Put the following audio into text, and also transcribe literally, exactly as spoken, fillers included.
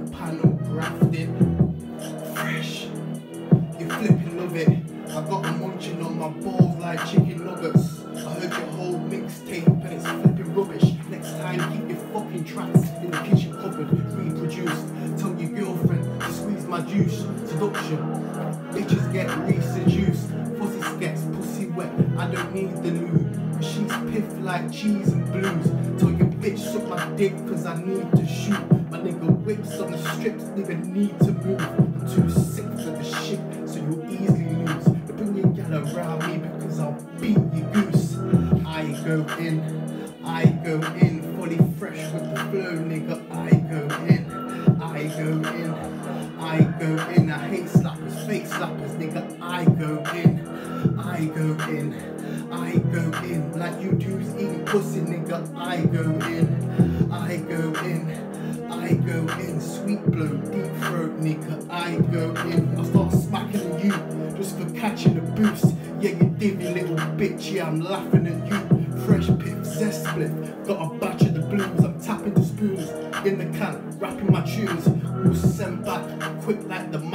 panel grafting. Fresh, you flipping love it. I got them munching on my balls like chicken nuggets. I heard your whole mixtape and it's flipping rubbish. Next time keep your fucking tracks in the kitchen cupboard, reproduced. Tell your girlfriend to squeeze my juice. Seduction, bitches get re-seduced. Fuzzy skets, pussy wet, I don't need the lube. She's piff like cheese and blues. Tell your bitch suck my dick cause I need to shoot. My nigga whips on the strips, nigga need to move. I'm too sick for the shit, so you'll easily lose. You bring your gal around me because I'll beat your goose. I go in, I go in, fully fresh with the flow, nigga. I go in, I go in, I go in. I hate slappers, fake slappers, nigga. I go in, I go in, I go in. Like you dudes eating pussy, nigga. I go in, I go in, I go in. Sweet blow, deep throat, nigga. I go in. I start smacking at you just for catching a boost. Yeah, you divvy little bitch. Yeah, I'm laughing at you. Fresh piff, zest split. Got a batch of the blues. I'm tapping the spoons in the can, rapping my tunes. All sent back quick like the